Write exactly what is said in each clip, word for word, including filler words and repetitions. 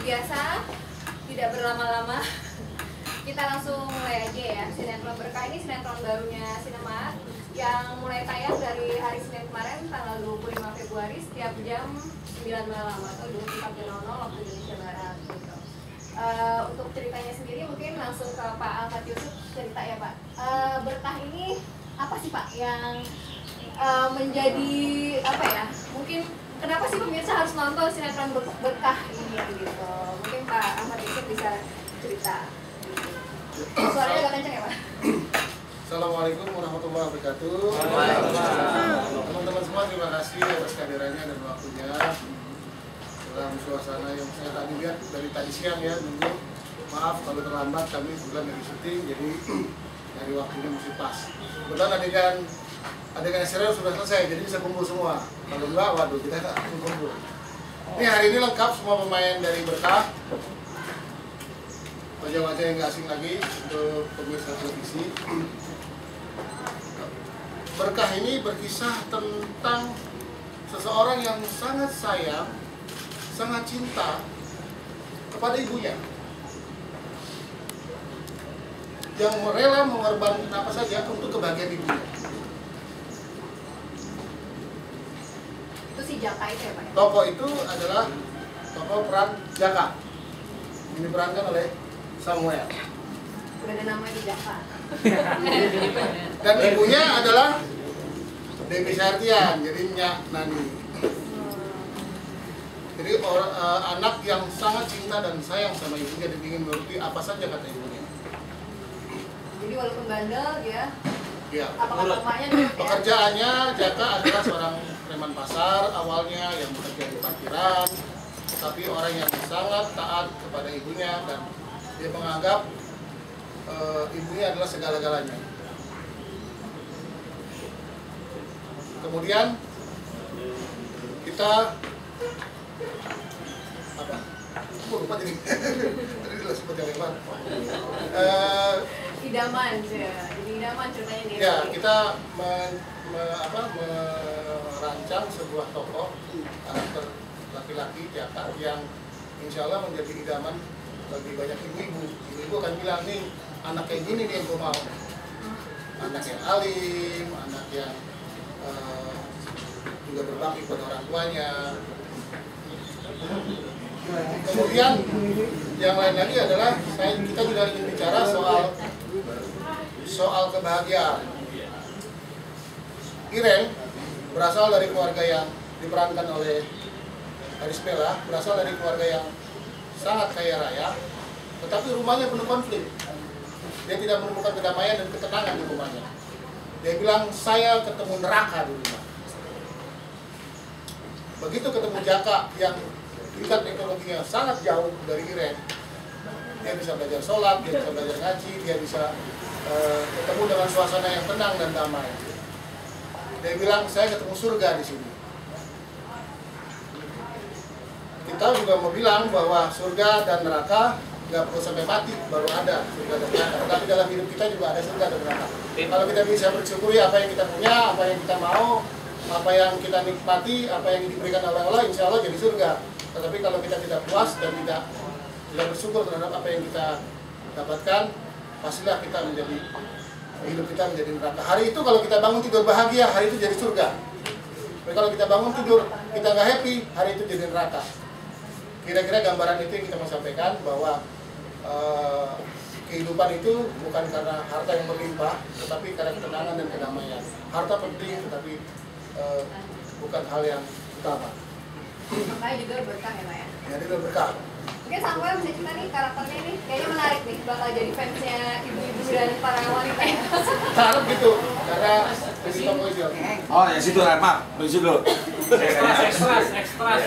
biasa, tidak berlama-lama, kita langsung mulai aja ya. Sinetron Berkah ini sinetron barunya Sinemart yang mulai tayang dari hari Senin kemarin tanggal dua puluh lima Februari setiap jam sembilan malam atau dua puluh satu nol nol waktu Indonesia Barat gitu. Uh, untuk ceritanya sendiri mungkin langsung ke Pak Ahmad Yusuf cerita ya Pak. Uh, Berkah ini apa sih Pak yang uh, menjadi apa ya? Mungkin kenapa sih pemirsa harus nonton sinetron Berkah ini gitu? Mungkin Pak Ahmad Yusuf bisa cerita. Suaranya agak kencang ya Pak. Assalamualaikum warahmatullahi wabarakatuh. Teman-teman semua terima kasih atas kehadirannya dan waktunya dalam suasana yang saya tadi lihat dari tadi siang ya nunggu. Maaf kalau terlambat, kami bulan dari syuting jadi dari waktunya mesti pas. Kebetulan adegan adegan serial sudah selesai jadi bisa kumpul semua. Kalau enggak, waduh kita tak kumpul. Ini hari ini lengkap semua pemain dari Berkah. Wajah-wajah yang nggak asing lagi untuk pemirsa televisi. Berkah ini berkisah tentang seseorang yang sangat sayang, sangat cinta kepada ibunya, yang rela mengorbankan apa saja untuk kebahagiaan ibunya. Itu si Jaka itu ya Pak? Tokoh itu adalah tokoh peran Jaka. Ini diperankan oleh Samuel. Udah ada nama di Jaka. Dan ibunya adalah Dewi Sartian, jadi Nyak Nani. Jadi orang, uh, anak yang sangat cinta dan sayang sama ibunya dan ingin menuruti apa saja kata ibunya. Jadi walaupun bandel ya. Ya. Apakah bapaknya dulu ya? Pekerjaannya Jaka adalah seorang preman pasar awalnya yang bekerja di parkiran, tapi orang yang sangat taat kepada ibunya dan dia menganggap uh, ibunya adalah segala-galanya. Kemudian kita apa? Oh, lupa jadi. Tadi udah sempat yang lewat. Uh, idaman ya. Jadi idaman ceritanya dia. Ya, kita men, me, apa, merancang sebuah tokoh karakter laki-laki Jaka yang insya Allah menjadi idaman bagi banyak ibu-ibu. Ibu-ibu akan bilang nih, anak kayak gini nih yang gue mau. Anak yang alim, anak yang uh, juga berbakti pada orang tuanya. Kemudian yang lain lagi adalah saya kita juga ingin bicara soal soal kebahagiaan. Iren berasal dari keluarga yang diperankan oleh Aris Bella, berasal dari keluarga yang sangat kaya raya, tetapi rumahnya penuh konflik. Dia tidak menemukan kedamaian dan ketenangan di rumahnya. Dia bilang, saya ketemu neraka di rumah. Begitu ketemu Jaka yang tingkat ekonominya sangat jauh dari Iren, dia bisa belajar sholat, dia bisa belajar ngaji, dia bisa uh, ketemu dengan suasana yang tenang dan damai. Dia bilang, saya ketemu surga di sini. Kita juga mau bilang bahwa surga dan neraka nggak perlu sampai mati baru ada surga dan neraka. Tapi dalam hidup kita juga ada surga dan neraka. Kalau kita bisa bersyukuri apa yang kita punya, apa yang kita mau, apa yang kita nikmati, apa yang diberikan oleh Allah, insya Allah jadi surga. Tetapi kalau kita tidak puas dan tidak tidak bersyukur terhadap apa yang kita dapatkan, pastilah kita menjadi hidup kita menjadi neraka. Hari itu kalau kita bangun tidur bahagia, hari itu jadi surga. Tapi kalau kita bangun tidur kita nggak happy, hari itu jadi neraka. Kira-kira gambaran itu yang kita mau sampaikan bahwa uh, kehidupan itu bukan karena harta yang berlimpah, tetapi karena ketenangan dan kedamaian. Harta penting, tetapi uh, bukan hal yang utama. Makanya juga berkah ya Pak ya? Ya, dia berkah. Mungkin Samuel bisa cerita nih karakternya ini kayaknya menarik nih, bakal jadi fansnya ibu-ibu dan para wanita ya. Harap gitu, karena jadi tokoh itu. Oh, ya situ Rama, di situ. Ekstras, ekstras.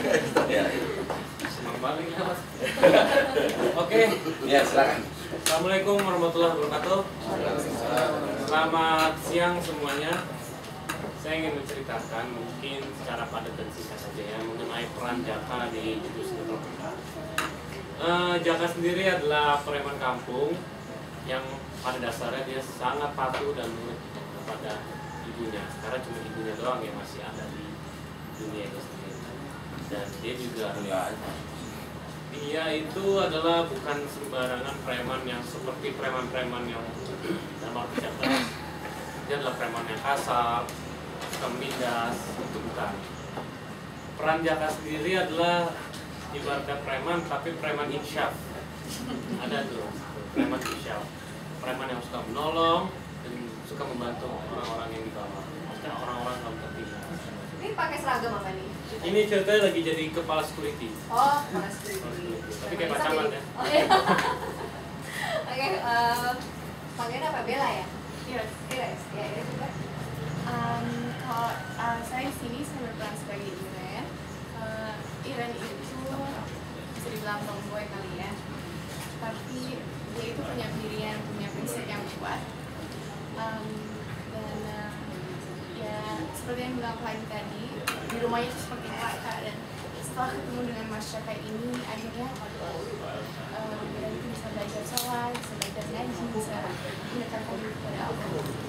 Oke. Ya, silakan. Assalamualaikum warahmatullahi wabarakatuh. Selamat siang semuanya. Saya ingin menceritakan mungkin secara padat dan singkat saja ya mengenai peran Jaka di judul sinetron. Uh, Jaka sendiri adalah preman kampung yang pada dasarnya dia sangat patuh dan nurut kepada ibunya, karena cuma ibunya doang yang masih ada di dunia ini sendiri. Dan dia juga Dia itu adalah bukan sembarangan preman yang seperti preman-preman yang dalam arti kata dia adalah preman yang kasar, suka menindas, itu bukan. Peran Jaka sendiri adalah ibaratnya preman tapi preman insyaf. Ada tuh preman insyaf, preman yang suka menolong dan suka membantu orang-orang yang di bawah, maksudnya orang-orang yang tertinggal. Ini pakai seragam apa nih? Ini ceritanya lagi jadi kepala security. Oh, kepala security. Tapi kayak pacaran ya. Oh iya. Oke, eh, panggilan apa? Bella ya? Iris. Iris, ya Iris juga. Um, kalau uh, saya di sini saya berperan sebagai Iren. Uh, Iren itu bisa dibilang tomboy kali ya, tapi dia itu punya pendirian, punya prinsip yang kuat. Um, dan uh, ya seperti yang bilang Fahim tadi, di rumahnya itu seperti kakak, dan setelah ketemu dengan masyarakat ini akhirnya um, Iren itu bisa belajar sholat, bisa belajar ngaji, bisa mendekatkan diri kepada Allah.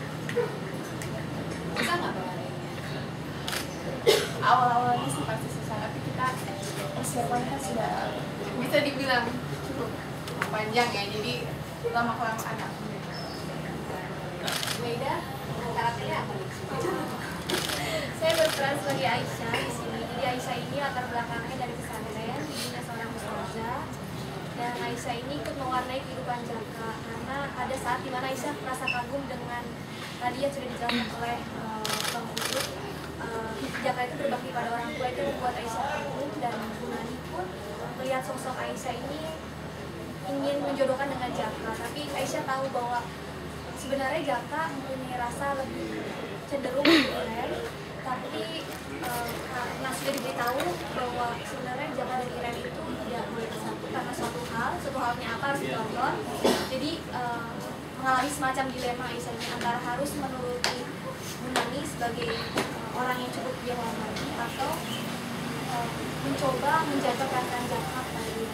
Bisa nggak bawa lainnya? Awal-awalnya sih pasti susah, tapi kita persiapannya kan sudah bisa dibilang cukup panjang ya, jadi lama-kelamaan alhamdulillah. Maida, karakternya apa nih? Saya berperan sebagai Aisyah di sini. Jadi Aisyah ini latar belakangnya dari pesantren, ibunya seorang ustazah. Dan Aisyah ini ikut mewarnai kehidupan Jaka karena ada saat dimana Aisyah merasa kagum dengan tadi yang sudah dijelaskan oleh uh, Bang Ucup. Uh, Jaka itu berbakti pada orang tua itu membuat Aisyah kagum, dan Bu Nani pun melihat sosok Aisyah ini ingin menjodohkan dengan Jaka. Tapi Aisyah tahu bahwa sebenarnya Jaka mempunyai rasa lebih cenderung Iren, tapi uh, karena sudah diberitahu bahwa sebenarnya Jaka dan Iren itu tidak boleh bersatu karena suatu hal, suatu halnya apa harus ditonton. Jadi uh, mengalami semacam dilema Aisyah ini antara harus menuruti Bu Nani sebagai uh, orang yang cukup dia hormati atau uh, mencoba menjaga perasaan Jaka pada diri.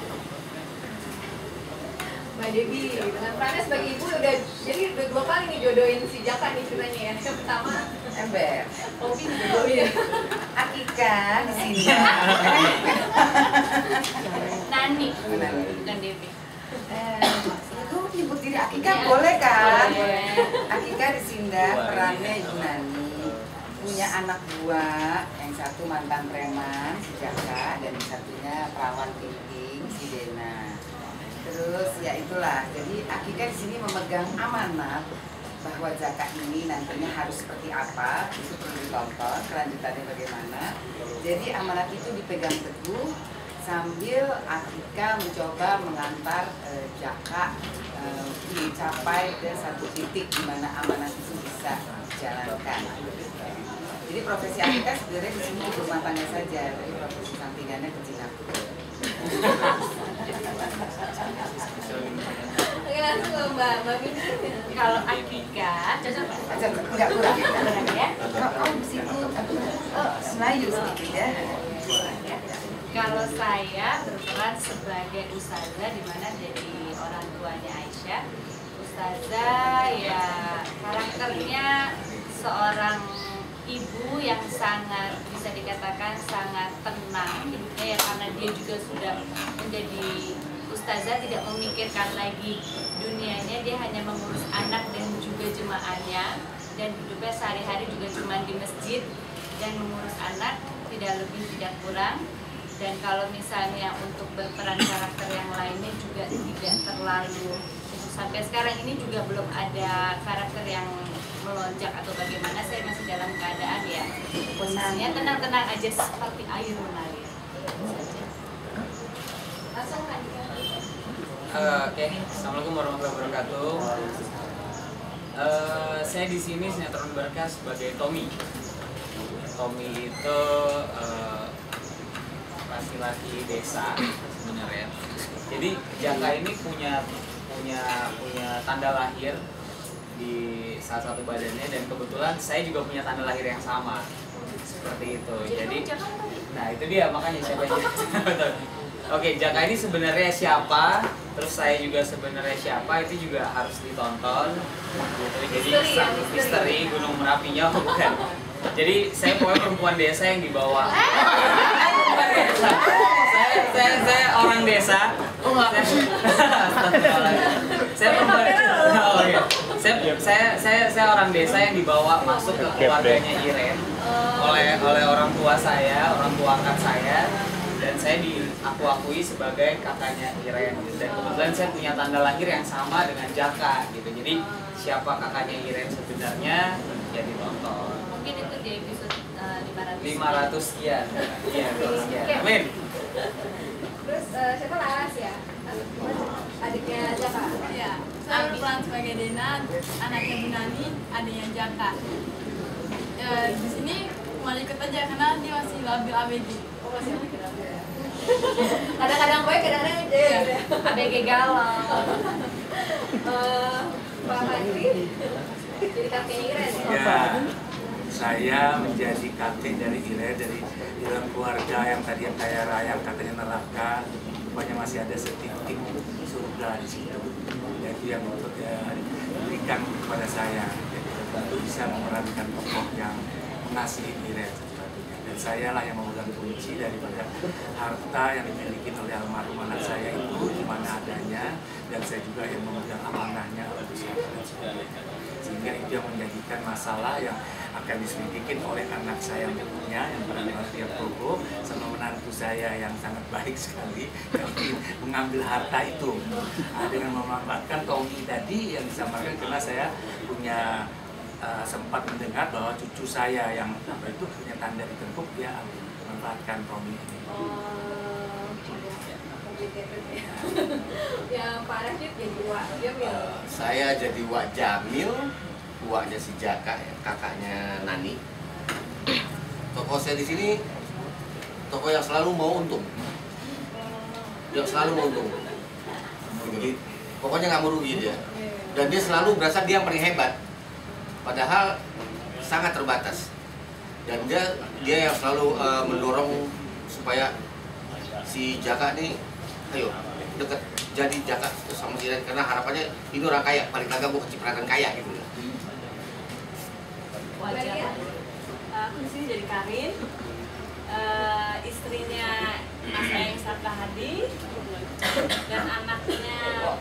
Mbak Debbie, dengan perannya sebagai ibu udah jadi udah dua kali nih jodohin si Jaka nih ceritanya ya. Yang pertama Ember, Ovi jodohin. Akika di sini. Nani, bukan Devi. Eh, itu nyebut diri Akika boleh kan? Boleh. Akika di Sinda perannya Ibu Nani, punya anak dua, yang satu mantan preman si Jaka, dan yang satunya perawan Ting-Ting si Dena. Terus ya itulah, jadi Akika di sini memegang amanat bahwa Jaka ini nantinya harus seperti apa, itu perlu ditonton kelanjutannya bagaimana. Jadi amanat itu dipegang teguh sambil Akika mencoba mengantar eh, Jaka eh, mencapai ke satu titik di mana amanat itu bisa dijalankan. Jadi profesi Akika sebenarnya di sini ibu rumah tangga saja, tapi profesi sampingannya ke Singapura. Oke, langsung ke Mbak Mbak Mini. Kalau Akika, cocok nggak? Aja enggak kurang. Kurang ya? Kau kau di situ oh, Melayu sedikit ya. Kalau saya berperan sebagai ustazah, di mana jadi orang tuanya Aisyah. Ustazah ya karakternya seorang ibu yang sangat bisa dikatakan sangat tenang hidupnya ya, karena dia juga sudah menjadi ustazah, tidak memikirkan lagi dunianya, dia hanya mengurus anak dan juga jemaahnya, dan hidupnya sehari-hari juga cuma di masjid dan mengurus anak, tidak lebih tidak kurang. Dan kalau misalnya untuk berperan karakter yang lainnya juga tidak terlalu, sampai sekarang ini juga belum ada karakter yang melonjak atau bagaimana. Saya masih dalam keadaan ya posisinya tenang-tenang aja seperti air mengalir saja. Langsung Kak Dika. Uh, Oke, okay. Assalamualaikum warahmatullahi wabarakatuh. Uh, saya di sini sinetron berkas sebagai Tommy. Tommy itu uh, laki-laki desa sebenarnya. Jadi Jaka ini punya punya punya tanda lahir di salah satu badannya, dan kebetulan saya juga punya tanda lahir yang sama seperti itu. Jadi, nah itu dia makanya siapa aja. Oke, Jaka ini sebenarnya siapa, terus saya juga sebenarnya siapa, itu juga harus ditonton. Gitu. Jadi satu misteri Gunung Merapinya bukan. Jadi saya pokoknya perempuan desa yang dibawa. saya, saya, saya orang desa desa. Oh nggak sih? saya oh, iya. saya, saya saya saya orang desa yang dibawa masuk ke keluarganya Iren oleh oleh orang tua saya, orang tua angkat saya, dan saya diaku-akui sebagai kakaknya Iren. Dan kebetulan saya punya tanda lahir yang sama dengan Jaka gitu. Jadi siapa kakaknya Iren sebenarnya ya ditonton. Mungkin itu di episode uh, lima ratus sekian. Iya, sekian. Amin. Terus uh, siapa Laras ya? Adiknya Jaka. Ya, saya berperan sebagai Dena, anaknya Bu Nani, adiknya Jaka. Ya, di sini mau ikut aja karena dia masih labil A B G. Oh masih labil ya. Kadang-kadang baik, kadang-kadang ya. A B G galau. Uh, Pak Andri, jadi kakeknya Iren ya? Ya, saya menjadi kakek dari Iren, dari dalam keluarga yang tadi yang kaya raya, yang katanya neraka, rupanya masih ada setitik surga di situ. Yaitu yang untuk ya, diberikan kepada saya. Jadi tentu bisa memerankan tokoh yang mengasihi Iren satu-satunya. Dan saya lah yang memegang kunci daripada harta yang dimiliki oleh almarhum anak saya itu di mana adanya, dan saya juga yang memegang amanahnya untuk saya dan sebagainya. Sehingga itu yang menjadikan masalah yang akan diselidikin oleh anak saya berikutnya yang bernama Tia Progo sama menantu saya yang sangat baik sekali yang mengambil harta itu. Nah, dengan memanfaatkan Tommy tadi yang disampaikan karena saya punya uh, sempat mendengar bahwa cucu saya yang apa itu punya tanda ditengkuk dia memanfaatkan Tommy ini. Oh, ya Pak Rashid jadi Wak Jamil. Uh, saya jadi Wak Jamil, Waknya si Jaka, ya, kakaknya Nani. Tokoh saya di sini tokoh yang selalu mau untung, yang selalu mau untung. Jadi pokoknya nggak mau rugi dia. Dan dia selalu berasa dia yang paling hebat, padahal sangat terbatas. Dan dia dia yang selalu uh, mendorong supaya si Jaka nih, ayo deket jadi Jaka sama si Iren karena harapannya ini orang kaya, paling kagak mau kecipratan kaya gitu. Wajar. Aku di sini jadi Karin, uh, istrinya Mas Ayang Sarka Hadi, dan anaknya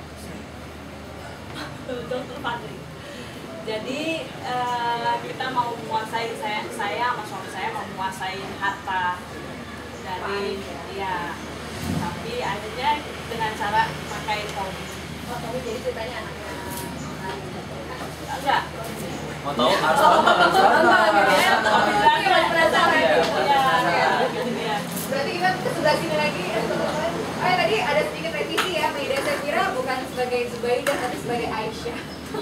Dokter Fadli. Jadi uh, kita mau menguasai saya, saya sama suami saya mau menguasai harta dari ya, tapi akhirnya dengan cara pakai Tommy. Oh Tommy jadi ceritanya anaknya enggak. Mau tahu harus nonton, harus nonton. Berarti kita ke sebelah sini lagi. Oh tadi ada sedikit revisi ya, Maida saya kira bukan sebagai Zubaidah tapi sebagai Aisyah.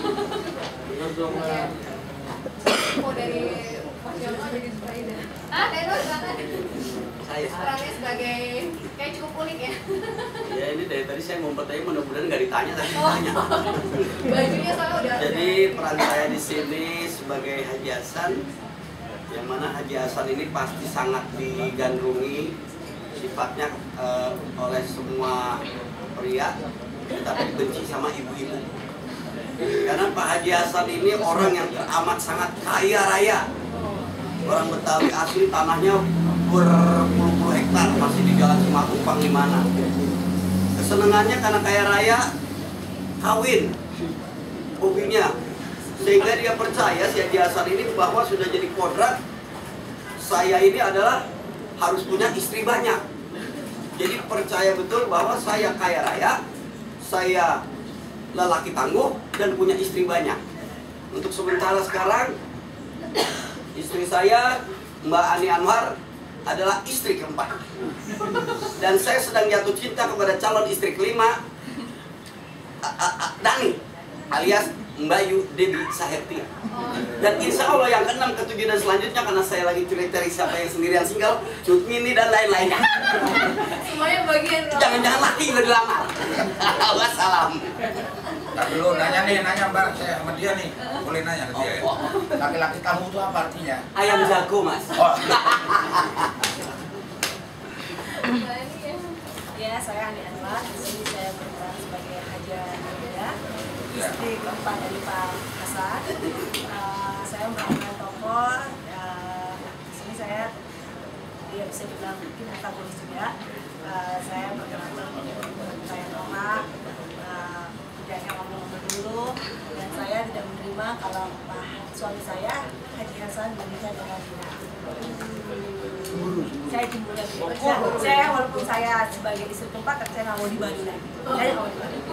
Mau dari Mas Yono jadi Zubaidah. Ah, Neno silakan. Saya perannya sebagai kayak cukup unik ya. Ya ini dari tadi saya mau bertanya, mudah-mudahan nggak ditanya tadi Oh. ditanya. Bajunya soalnya udah. Jadi peran saya di sini sebagai Haji Hasan, yang mana Haji Hasan ini pasti sangat digandrungi sifatnya uh, oleh semua pria, tapi dibenci sama ibu-ibu. Karena Pak Haji Hasan ini orang yang amat sangat kaya raya. Orang Betawi asli, tanahnya berpuluh-puluh hektar, masih di Jalan Simakung Panglimana. Kesenangannya karena kaya raya, kawin, hobinya. Sehingga dia percaya si Haji Hasan ini bahwa sudah jadi kodrat, saya ini adalah harus punya istri banyak. Jadi percaya betul bahwa saya kaya raya, saya lelaki tangguh, dan punya istri banyak. Untuk sementara sekarang, istri saya, Mbak Ani Anwar, adalah istri keempat. Dan saya sedang jatuh cinta kepada calon istri kelima, Dani, alias Mbak Yu Debi Sahertia. Dan insya Allah yang keenam, ketujuh, dan selanjutnya, karena saya lagi curi-curi siapa yang sendirian single, Cut Mini, dan lain-lainnya. Semuanya bagian. Jangan-jangan laki udah dilamar. Wassalam. Tak dulu nanya nih, nanya Mbak, saya sama dia nih, boleh nanya ke dia ya? Laki-laki kamu itu apa artinya? Ayam jago, Mas. Oh. Ya, saya Ani Anwar. Di sini saya berperan sebagai Haja Nadia, istri keempat dari Pak Hasan. Uh, saya memerankan tokoh. Uh, di sini saya ya bisa dibilang mungkin antagonis juga. Uh, saya berkenalan suami saya, Haji Hasan bin Karantina. Saya cemburu. Saya, saya walaupun saya sebagai istri keempat, tapi saya nggak mau di Bali lagi. Saya nggak mau di Bali.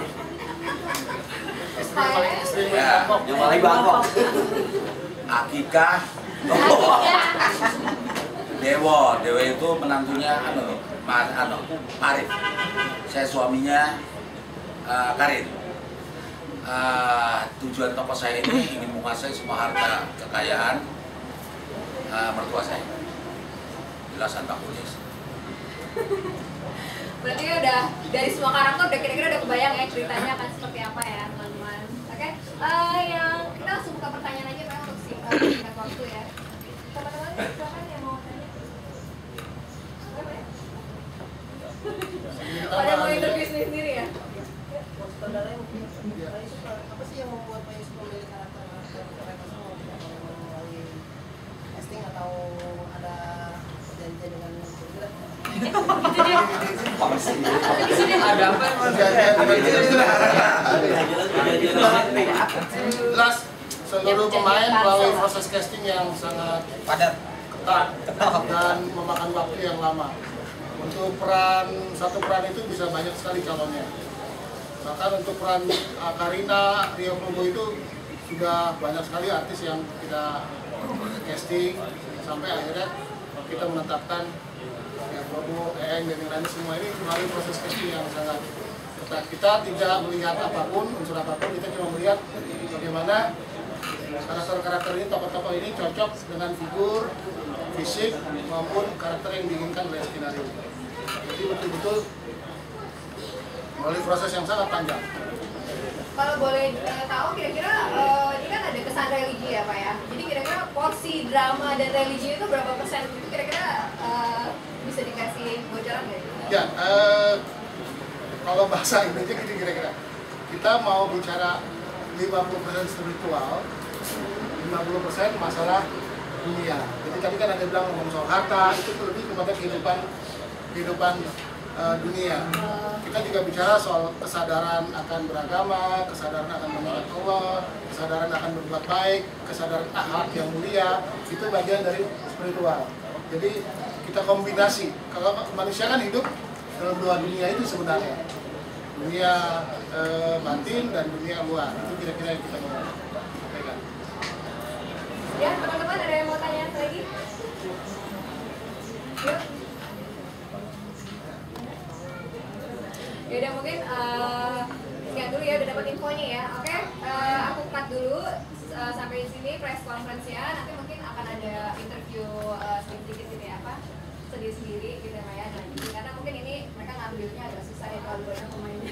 Ya, yang paling Bangkok. Akikah. Dewo, Dewo itu menantunya anu, Mas anu, Arif. Saya suaminya uh, Karin. Uh, tujuan tokoh saya ini ingin menguasai semua harta kekayaan uh, mertua saya. Jelasan Pak Kulis. Berarti udah dari semua karakter udah kira-kira udah kebayang ya ceritanya akan seperti apa ya teman-teman. Oke, okay. uh, yang kita langsung buka pertanyaan aja Pak untuk singkat waktu ya. Teman-teman silakan yang mau tanya. Pada mau interview sendiri ya? Saudaranya mungkin, apa sih yang membuat Pak Yusuf memilih karakter melalui casting atau ada perjanjian dengan surga? Ada apa? Jelas seluruh pemain melalui proses casting yang sangat padat, ketat, dan memakan waktu yang lama. Untuk peran, satu peran itu bisa banyak sekali calonnya. Bahkan untuk peran uh, Karina, Rio Probo itu sudah banyak sekali artis yang kita casting sampai akhirnya kita menetapkan ya Probo, Eeng, dan yang lain semua ini melalui proses casting yang sangat ketat. Kita tidak melihat apapun, unsur apapun, kita cuma melihat bagaimana karakter-karakter ini, tokoh-tokoh ini cocok dengan figur, fisik maupun karakter yang diinginkan oleh skenario. Jadi betul-betul melalui proses yang sangat panjang. Kalau boleh uh, tahu kira-kira uh, ini kan ada kesan religi ya Pak ya. Jadi kira-kira porsi drama dan religi itu berapa persen? Itu kira-kira uh, bisa dikasih bocoran nggak? Ya, uh, kalau bahasa Indonesia gini kira-kira. Kita mau bicara lima puluh persen spiritual, lima puluh persen masalah dunia. Jadi tadi kan ada bilang ngomong soal harta, itu lebih kepada kehidupan kehidupan uh, dunia. Kita juga bicara soal kesadaran akan beragama, kesadaran akan mengenal Allah, kesadaran akan berbuat baik, kesadaran akhlak yang mulia, itu bagian dari spiritual. Jadi kita kombinasi. Kalau manusia kan hidup dalam dua dunia itu sebenarnya, dunia uh, batin dan dunia luar. Itu kira-kira yang kita mau sampaikan. Ya, teman-teman ada yang mau tanya lagi? Yuk. Ya udah mungkin uh, sekian dulu ya, udah dapat infonya ya. Oke, okay? uh, aku cut dulu uh, sampai di sini press conference-nya. Nanti mungkin akan ada interview uh, sedikit-sedikit gitu ya, apa sendiri-sendiri gitu ya, Maya. Nah, karena mungkin ini mereka ngambilnya agak susah ya kalau banyak pemainnya.